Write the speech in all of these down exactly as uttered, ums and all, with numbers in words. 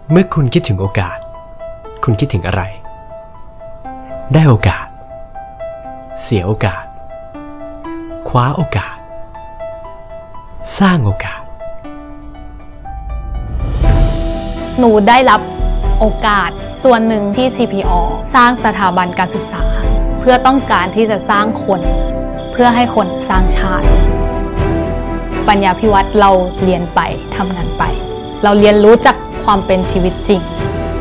เมื่อคุณคิดถึงโอกาสคุณคิดถึงอะไรได้โอกาสเสียโอกาสคว้าโอกาสสร้างโอกาสหนูได้รับโอกาสส่วนหนึ่งที่ ซี พี อ สร้างสถาบันการศึกษาเพื่อต้องการที่จะสร้างคนเพื่อให้คนสร้างชาติปัญญาภิวัตรเราเรียนไปทำงานไปเราเรียนรู้จากความเป็นชีวิตจริง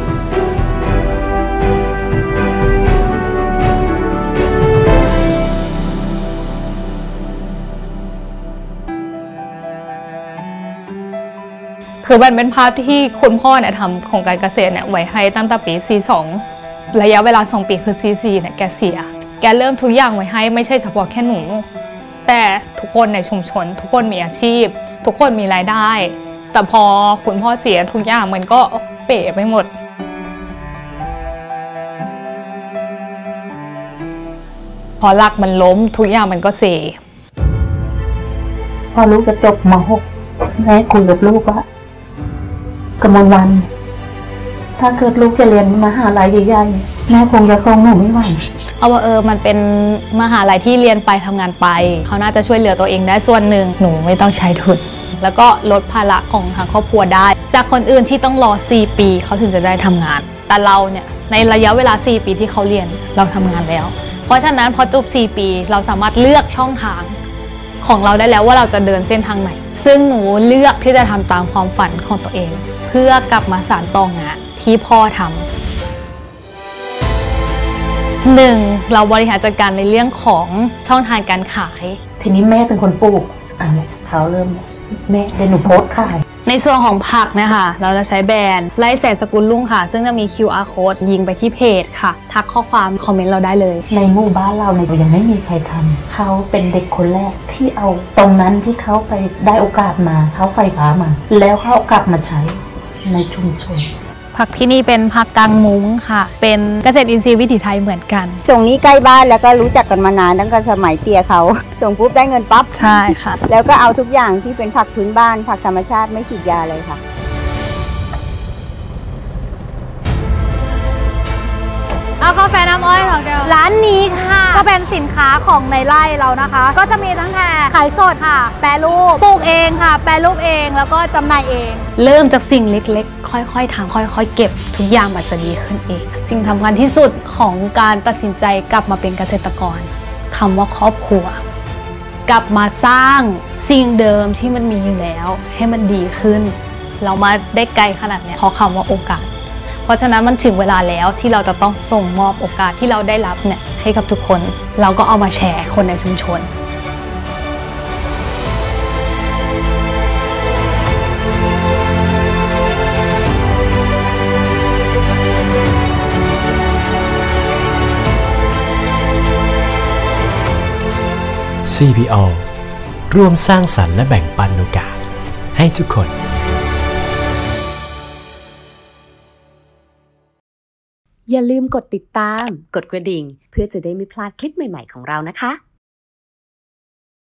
คือมันเป็นภาพที่คุณพ่อเนี่ยทำโครงการเกษตรเนี่ยไว้ให้ตั้งแต่ปีสี่สิบสองระยะเวลาสองปีคือสี่สิบสี่เนี่ยแกเสียแกเริ่มทุกอย่างไว้ให้ไม่ใช่เฉพาะแค่หนูแต่ทุกคนในชุมชนทุกคนมีอาชีพทุกคนมีรายได้แต่พอคุณพ่อเสียทุกอย่างมันก็เป๋ไปหมดพอหลักมันล้มทุกอย่างมันก็เสียพอลูกจะจบม หกแม่คุยกับลูกว่ากำมลวันถ้าเกิดลูกจะเรียนมหาลัยใหญ่ๆแม่คงจะส่งหนูไม่ไหวเอาว่าเออมันเป็นมหาลัยที่เรียนไปทำงานไปเขาน่าจะช่วยเหลือตัวเองได้ส่วนหนึ่งหนูไม่ต้องใช้ทุนแล้วก็ลดภาระของทางครอบครัวได้จากคนอื่นที่ต้องรอสี่ปีเขาถึงจะได้ทำงานแต่เราเนี่ยในระยะเวลาสี่ปีที่เขาเรียนเราทำงานแล้วเพราะฉะนั้นพอจบสี่ปีเราสามารถเลือกช่องทางของเราได้แล้วว่าเราจะเดินเส้นทางไหนซึ่งหนูเลือกที่จะทำตามความฝันของตัวเองเพื่อกลับมาสานต่องานที่พ่อทำหนึ่งเราบริหารจัดการในเรื่องของช่องทางการขายทีนี้แม่เป็นคนปลูกอ่ะเขาเริ่มแม่เป็นหนูโพสต์ขายในส่วนของผักนะคะเราจะใช้แบรนด์ไล่แสนสกุลลุ่งค่ะซึ่งจะมี คิว อาร์ Code ยิงไปที่เพจค่ะทักข้อความคอมเมนต์เราได้เลยในหมู่บ้านเราเนี่ยยังไม่มีใครทำเขาเป็นเด็กคนแรกที่เอาตรงนั้นที่เขาไปได้โอกาสมาเขาไฟฟ้ามาแล้วเขาเอากลับมาใช้ในชุมชนผักที่นี่เป็นผักกางมุ้งค่ะเป็นเกษตรอินทรีย์วิถีไทยเหมือนกันตรงนี้ใกล้บ้านแล้วก็รู้จักกันมานานตั้งแต่สมัยเตียเขาส่งปุ๊บได้เงินปั๊บใช่ค่ะแล้วก็เอาทุกอย่างที่เป็นผักพื้นบ้านผักธรรมชาติไม่ฉีดยาเลยค่ะเอากาแฟน้ำอ้อยของแกร้านนี้ค่ะก็เป็นสินค้าของในไร่เรานะคะก็จะมีทั้งแค่ขายสดค่ะแปรรูปปลูกเองค่ะแปรรูปเองแล้วก็จำหน่ายเองเริ่มจากสิ่งเล็กๆค่อยๆทำค่อยๆเก็บทุกอย่างมันจะดีขึ้นเองสิ่งสำคัญที่สุดของการตัดสินใจกลับมาเป็นเกษตรกรคำว่าครอบครัวกลับมาสร้างสิ่งเดิมที่มันมีอยู่แล้วให้มันดีขึ้นเรามาได้ไกลขนาดนี้เพราะคำว่าโอกาสเพราะฉะนั้นมันถึงเวลาแล้วที่เราจะต้องส่งมอบโอกาสที่เราได้รับเนี่ยให้กับทุกคนเราก็เอามาแชร์คนในชุมชนซี พี โอ ร่วมสร้างสรรค์และแบ่งปันโอกาสให้ทุกคนอย่าลืมกดติดตามกดกระดิ่งเพื่อจะได้ไม่พลาดคลิปใหม่ๆของเรานะคะ